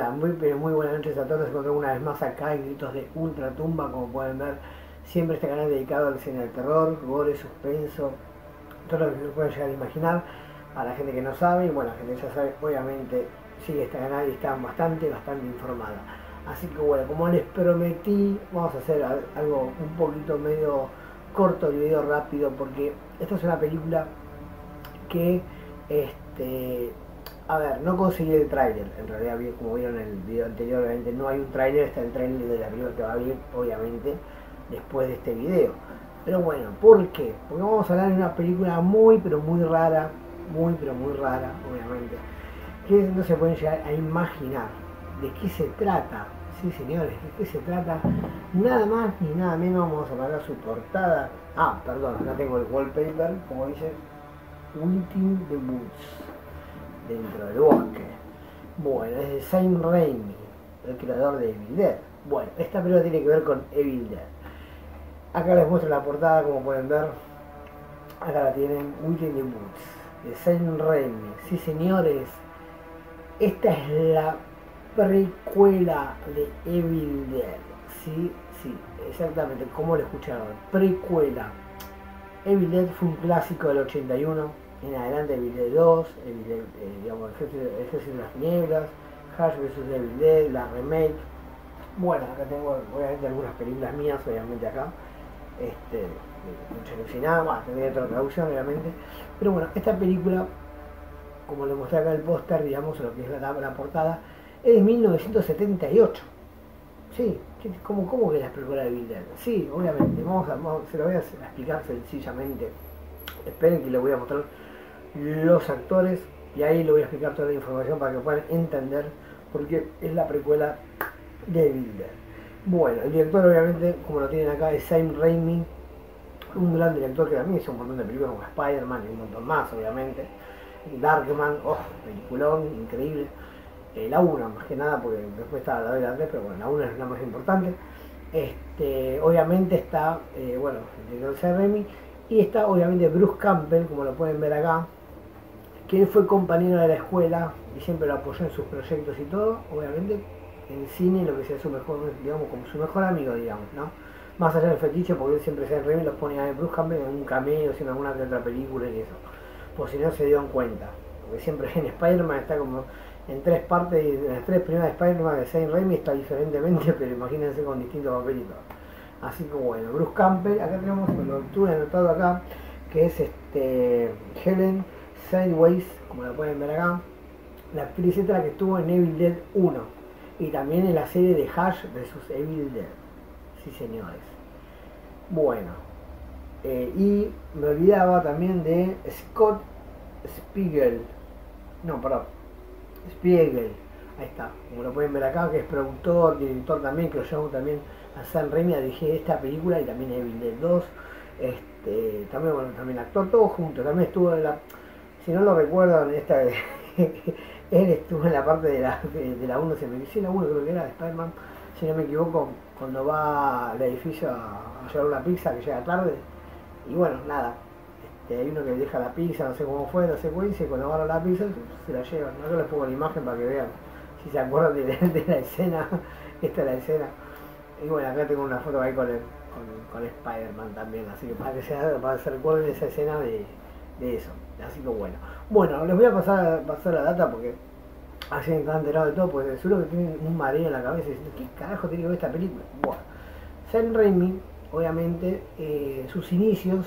Hola, muy, pero muy buenas noches a todos. Nos encontramos una vez más acá en Gritos de Ultratumba, como pueden ver. Siempre este canal dedicado al cine de terror, gore, suspenso, todo lo que se pueda llegar a imaginar. A la gente que no sabe, y bueno, la gente que ya sabe, obviamente sigue este canal y está bastante informada. Así que bueno, como les prometí, vamos a hacer algo un poquito medio corto, el video rápido, porque esta es una película que a ver, no conseguí el tráiler, en realidad como vieron en el video anterior, obviamente no hay un tráiler, está el tráiler de la película que va a venir, obviamente, después de este video. Pero bueno, ¿por qué? Porque vamos a hablar de una película muy pero muy rara, obviamente, que no se pueden llegar a imaginar de qué se trata. Sí, señores, ¿de qué se trata? Nada más ni nada menos, vamos a parar su portada. Ah, perdón, acá tengo el wallpaper, como dice, Within the Woods, dentro del bosque. Bueno, es de Sam Raimi, el creador de Evil Dead. Bueno, esta película tiene que ver con Evil Dead. Acá les muestro la portada, como pueden ver. Acá la tienen, Within the Woods, de Sam Raimi. Sí, señores, esta es la precuela de Evil Dead. Sí, sí, exactamente, como lo escucharon. Precuela. Evil Dead fue un clásico del 81. En adelante Evil Dead 2, Evil Dead, digamos, Ejército de las Tinieblas, Hush vs Evil Dead, la remake. Bueno, acá tengo obviamente algunas películas mías, obviamente acá. Mucha alucinada, bueno, tendría otra traducción, obviamente. Pero bueno, esta película, como le mostré acá el póster, digamos, lo que es la portada, es de 1978. Sí, ¿cómo que la película de Evil Dead? Sí, obviamente, se lo voy a explicar sencillamente. Esperen que les voy a mostrar los actores y ahí les voy a explicar toda la información para que puedan entender por qué es la precuela de Evil Dead. Bueno, el director obviamente, como lo tienen acá, es Sam Raimi, un gran director que también hizo un montón de películas como Spider-Man y un montón más, obviamente. Darkman, peliculón, increíble. La 1 más que nada, porque después está la 2 y la 3, pero bueno, la 1 es la más importante. Obviamente está, bueno, el director Sam Raimi, y está obviamente Bruce Campbell, como lo pueden ver acá, que fue compañero de la escuela y siempre lo apoyó en sus proyectos y todo, obviamente en cine, lo que sea su mejor, digamos, como su mejor amigo, digamos, ¿no? Más allá del fetiche, porque él siempre se Raimi los pone a Bruce Campbell en un cameo, en alguna que otra película y eso, por si no se dieron cuenta, porque siempre en Spider-Man está como en tres partes, y en las tres primeras Spider-Man de Sam Raimi está diferentemente, pero imagínense con distintos papelitos. Así que bueno, Bruce Campbell, acá tenemos, lo tuve anotado acá, que es Helen Sideways, como la pueden ver acá, la actriz esta que estuvo en Evil Dead 1 y también en la serie de Hush vs Evil Dead. Sí, señores. Bueno, y me olvidaba también de Scott Spiegel. No, perdón, Spiegel. Ahí está, como lo pueden ver acá, que es productor, director también, que lo llamo también a Sam Raimi a dirigir esta película y también Evil Dead 2. También, bueno, también actor, todo junto. También estuvo en la, si no lo recuerdan, él estuvo en la parte de la 1, se me dice la 1 creo que era de Spider-Man, si no me equivoco, cuando va al edificio a llevar una pizza que llega tarde. Y bueno, nada, hay uno que deja la pizza, no sé cómo fue la secuencia, y cuando agarra la pizza se la llevan. No, yo les pongo la imagen para que vean, si se acuerdan de la escena. Esta es la escena. Y bueno, acá tengo una foto ahí con Spider-Man también, así que para que se recuerden esa escena de eso. Así que bueno, les voy a pasar la data porque así están enterados de todo, porque seguro que tienen un mareo en la cabeza diciendo, ¿qué carajo tiene que ver esta película? Bueno, Sam Raimi, obviamente, sus inicios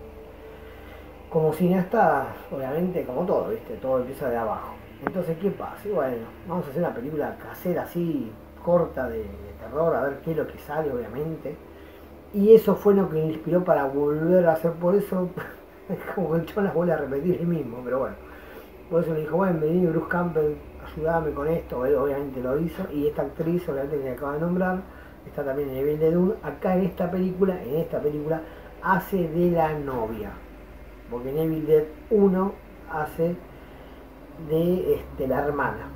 como cineasta, obviamente, como todo, ¿viste? Todo empieza de abajo. Entonces, ¿qué pasa? Y bueno, vamos a hacer una película casera así, corta, de terror, a ver qué es lo que sale, obviamente. Y eso fue lo que me inspiró para volver a hacer, por eso, como que yo las vuelvo a repetir el mismo, pero bueno. Por eso le dijo, bueno, vení Bruce Campbell, ayúdame con esto, él obviamente lo hizo, y esta actriz, obviamente que acaba de nombrar, está también en Evil Dead 1, acá en esta película, hace de la novia. Porque en Evil Dead 1 hace de la hermana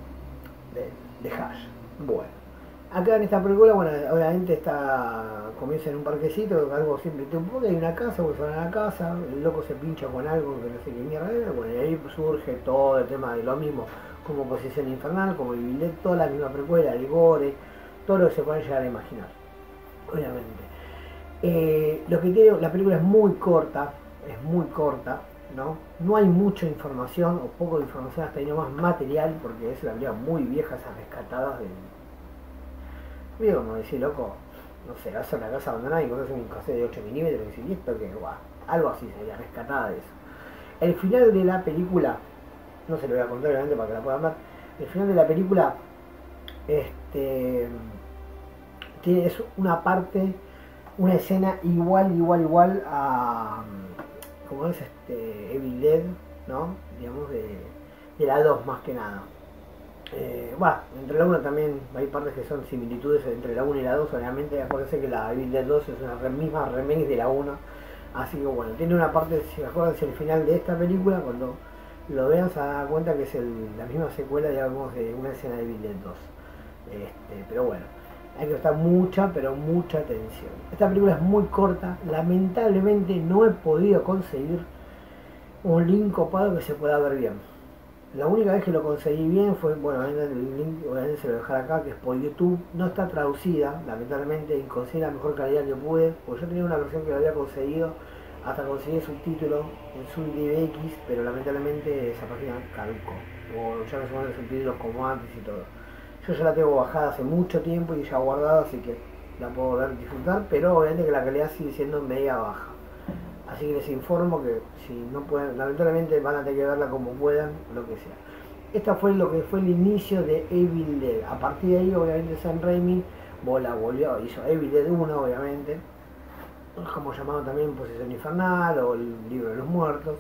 de Hush. Bueno, acá en esta película, bueno, obviamente comienza en un parquecito, algo siempre porque hay una casa, se van a la casa, el loco se pincha con algo que no sé qué mierda era, bueno, y ahí surge todo el tema de lo mismo, como Posesión Infernal, como Evil Dead, toda la misma precuela, el gore, todo lo que se pueden llegar a imaginar, obviamente. Lo que tiene, la película es muy corta, ¿no? No hay mucha información, o poco de información, hasta ahí nomás material, porque es una película muy vieja, esas rescatadas del... Digo, como decir, loco, no sé, vas a una casa abandonada y conoces un cassette de 8 milímetros y decís, ¿y esto qué? Guau, algo así sería, rescatada de eso. El final de la película, no se lo voy a contar obviamente para que la puedan ver, el final de la película, tiene una parte, una escena igual a, como es Evil Dead, ¿no? Digamos, de la 2 más que nada. Entre la 1 también hay partes que son similitudes entre la 1 y la 2, obviamente. Acuérdense que la Evil Dead 2 es una misma remake de la 1, así que bueno, tiene una parte, si acuérdense el final de esta película, cuando lo vean se dan cuenta que es la misma secuela, digamos, de una escena de Evil Dead 2. Pero bueno, hay que prestar mucha atención. Esta película es muy corta, lamentablemente no he podido conseguir un link copado que se pueda ver bien. La única vez que lo conseguí bien fue, bueno, el link obviamente se lo voy a dejar acá, que es por YouTube. No está traducida, lamentablemente, y conseguí la mejor calidad que pude, porque yo tenía una versión que lo había conseguido, hasta conseguí subtítulos en SubDivX, pero lamentablemente esa página caducó, o ya no se ponen subtítulos como antes y todo. Yo ya la tengo bajada hace mucho tiempo y ya guardada, así que la puedo ver y disfrutar, pero obviamente que la calidad sigue siendo media baja. Así que les informo que si no pueden, lamentablemente van a tener que verla como puedan, lo que sea. Esta fue lo que fue el inicio de Evil Dead. A partir de ahí, obviamente, Sam Raimi volvió, hizo Evil Dead 1, obviamente, como llamado también Posesión Infernal o el Libro de los Muertos.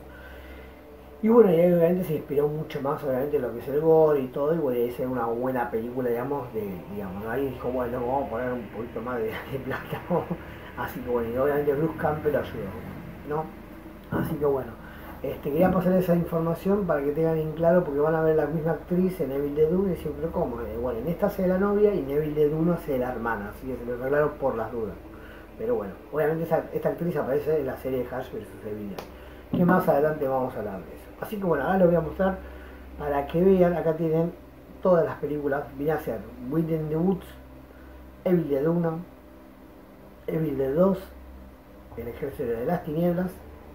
Y bueno, y ahí obviamente se inspiró mucho más, obviamente, en lo que es el gore y todo, y bueno, y esa es una buena película, digamos, ahí dijo, bueno, vamos a poner un poquito más de plata, ¿no? Así que bueno, y obviamente Bruce Campbell ayudó, ¿no? Así que bueno, quería pasar esa información para que tengan en claro, porque van a ver la misma actriz en Evil Dead 1 y siempre como, bueno, en esta hace de la novia y en Evil Dead 1 hace de la hermana, así que se lo arreglaron por las dudas. Pero bueno, obviamente esta actriz aparece en la serie de Ash vs Evil Dead, que más adelante vamos a hablar de eso. Así que bueno, ahora les voy a mostrar para que vean, acá tienen todas las películas, vine a hacer Within the Woods, Evil Dead 1, Evil Dead 2, El Ejército de las Tinieblas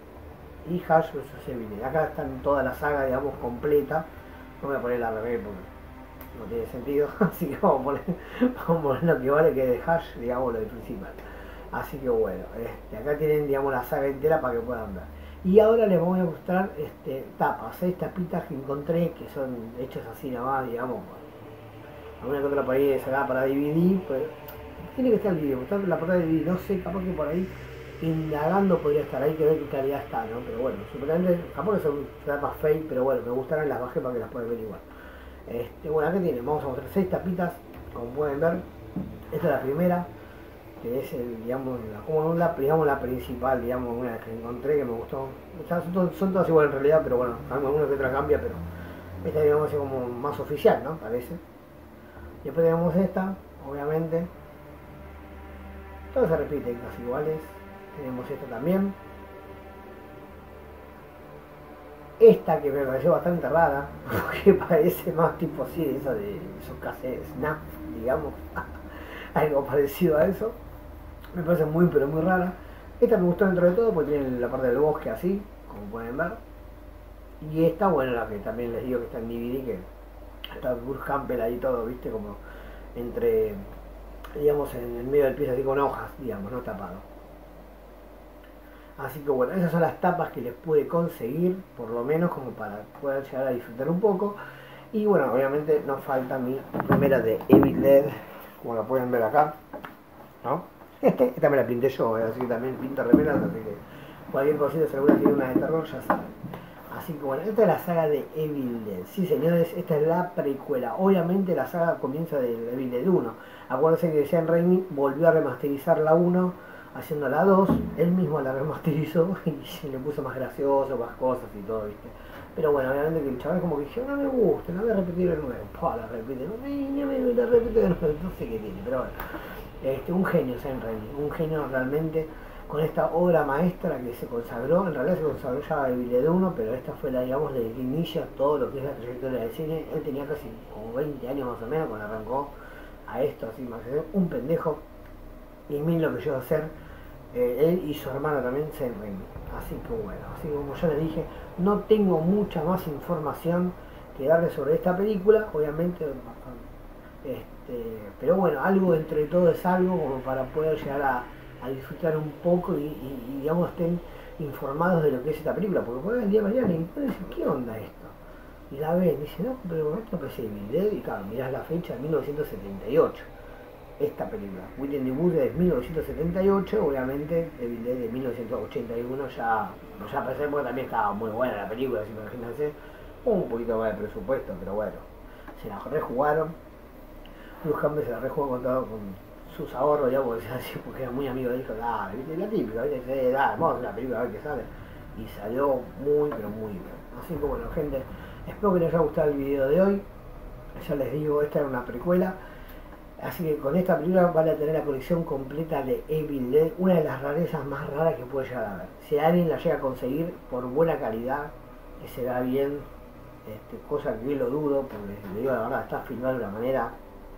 y Ash vs Evil Dead. Acá están toda la saga, digamos, completa. No voy a poner la revés porque no tiene sentido, así que vamos a poner lo que vale, que es de Ash, digamos, lo principal. Así que bueno, acá tienen, digamos, la saga entera para que puedan ver. Y ahora les voy a mostrar tapas, 6 tapitas que encontré, que son hechas así nomás, digamos, alguna que otra por ahí sacada para DVD, pues tiene que estar el video, la portada de DVD, no sé, capaz que por ahí indagando podría estar, ahí que ver qué calidad está, ¿no? Pero bueno, supuestamente, capaz que son tapas fake, pero bueno, me gustaron, las bajé para que las puedan ver igual. Bueno, acá tienen, vamos a mostrar 6 tapitas, como pueden ver. Esta es la primera, que es digamos, la principal, digamos, una que encontré que me gustó. O sea, son todas iguales en realidad, pero bueno, alguna que otra cambia, pero esta, digamos, es como más oficial, ¿no? Parece. Después tenemos esta, obviamente. Todas se repiten casi iguales. Tenemos esta también. Esta que me pareció bastante rara, porque parece más tipo así de esos cassettes Snap, digamos. Algo parecido a eso. Me parece muy pero muy rara. Esta me gustó dentro de todo porque tiene la parte del bosque así, como pueden ver. Y esta, bueno, la que también les digo que está en DVD, que está Bruce Campbell ahí todo, viste, como entre, digamos, en el medio del piso así con hojas, digamos, no tapado. Así que bueno, esas son las tapas que les pude conseguir, por lo menos como para poder llegar a disfrutar un poco. Y bueno, obviamente no falta mi remera de Evil Dead, como la pueden ver acá, ¿no? Esta me la pinté yo, así que también pinto remeras, así que cualquier cosita, si alguna tiene una de terror, ya saben. Así que bueno, esta es la saga de Evil Dead. Sí, señores, esta es la precuela. Obviamente la saga comienza de Evil Dead 1. Acuérdense que Sam Raimi volvió a remasterizar la 1, haciendo la 2. Él mismo la remasterizó y le puso más gracioso, más cosas y todo, ¿viste? Pero bueno, obviamente que el chaval como que dijo, no me gusta, no voy a repetir el nuevo. La repite, la repite de nuevo, no sé qué tiene, pero bueno. Un genio Sam Raimi, un genio realmente. con esta obra maestra que se consagró, en realidad se consagró ya Evil Dead 1, pero esta fue la, digamos, desde el inicio todo lo que es la trayectoria del cine. Él tenía casi como 20 años más o menos cuando arrancó a esto, así más o menos, un pendejo, y mil lo que llegó a hacer, él y su hermano también se Raimi. Así que bueno, así como ya les dije, no tengo mucha más información que darle sobre esta película, obviamente, pero bueno, algo entre todo es algo como para poder llegar a disfrutar un poco y digamos estén informados de lo que es esta película, porque pueden el día de mañana y pueden decir, ¿qué onda esto? Y la ven, y dicen, no, pero esto no parece Evil Dead, y claro, mirás la fecha de 1978. Esta película, Within the Woods de 1978, obviamente Evil Dead de 1981 ya pensé porque también estaba muy buena la película, si me imagínense, un poquito más de presupuesto, pero bueno, se la rejugaron. Bruce Campbell se la rejugó con sus ahorros, ya porque era muy amigo de él, dijo, viste, la típica, viste, vamos a hacer la película a ver qué sale. Y salió muy, pero muy bien. Así que bueno, gente, espero que les haya gustado el video de hoy. Ya les digo, esta era una precuela. Así que con esta película van a tener la colección completa de Evil Dead, una de las rarezas más raras que puede llegar a ver. Si alguien la llega a conseguir por buena calidad, que se da bien, cosa que yo lo dudo, porque le digo la verdad, está filmado de una manera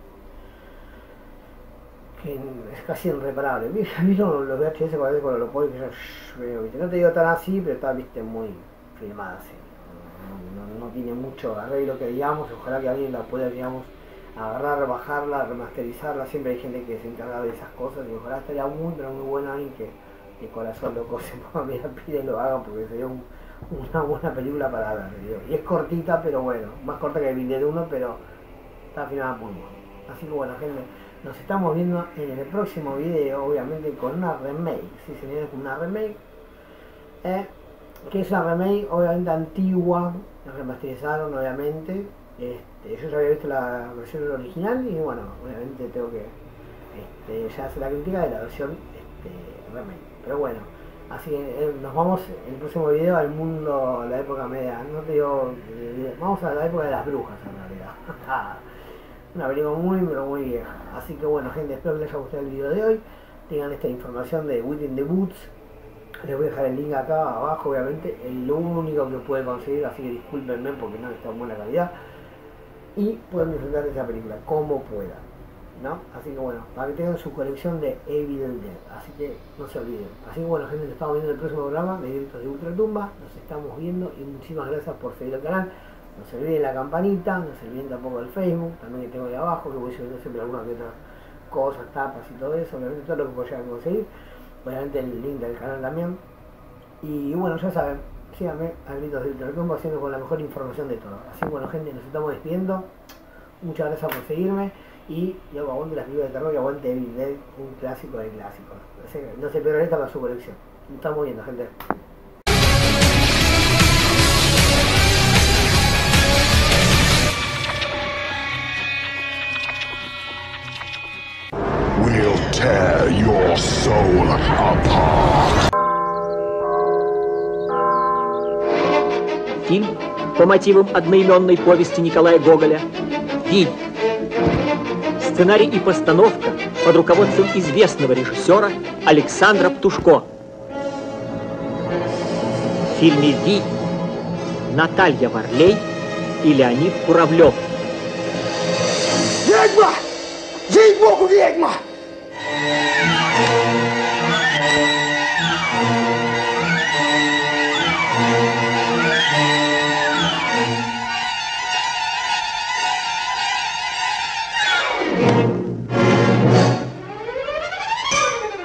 que es casi irreparable. ¿Vieron los VHS cuando lo ponen? No te digo tan así, pero está, viste, muy filmada así. No tiene mucho arreglo que digamos, ojalá que alguien la pueda, digamos, agarrar, bajarla, remasterizarla. Siempre hay gente que se encarga de esas cosas y ojalá estaría muy, pero muy bueno alguien que de corazón loco se ponga a mirar, pide y lo haga, porque sería una buena película para ver. Y es cortita, pero bueno, más corta que el Evil Dead 1, pero está filmada muy bien. Así que bueno, gente, nos estamos viendo en el próximo video, obviamente con una remake, sí señores, con una remake, que es una remake obviamente antigua, la remasterizaron obviamente. Yo ya había visto la versión original y bueno, obviamente tengo que ya hacer la crítica de la versión remake. Pero bueno, así que nos vamos en el próximo video al mundo, la época media, no te digo, vamos a la época de las brujas en realidad. Una película muy pero muy vieja. Así que bueno, gente, espero que les haya gustado el video de hoy. Tengan esta información de Within the Woods. Les voy a dejar el link acá abajo, obviamente. Es lo único que puede conseguir, así que discúlpenme porque no está en buena calidad. Y pueden disfrutar de esa película como puedan, ¿no? Así que bueno, para que tengan su colección de Evil Dead. Así que no se olviden. Así que bueno, gente, nos estamos viendo en el próximo programa de Directos de Ultratumba. Nos estamos viendo y muchísimas gracias por seguir el canal. No se olviden la campanita, no se olviden tampoco el Facebook, también que tengo ahí abajo, que voy subiendo siempre algunas que otras cosas, tapas y todo eso, obviamente todo lo que pueda conseguir, obviamente el link del canal también. Y bueno, ya saben, síganme a Gritos de Ultratumba haciendo con la mejor información de todo. Así que bueno, gente, nos estamos despidiendo, muchas gracias por seguirme y yo aguante las películas de terror y aguante Evil Dead, un clásico de clásicos. No se pierdan esta para su colección. Nos estamos viendo, gente. We'll tear your soul apart. Фильм по мотивам одноименной повести Николая Гоголя «Вий». Сценарий и постановка под руководством известного режиссера Александра Птушко. В фильме «Вий» Наталья Варлей и Леонид Куравлев. Ведьма! Ей-богу, ведьма!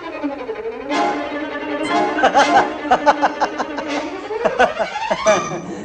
Ha ha ha ha!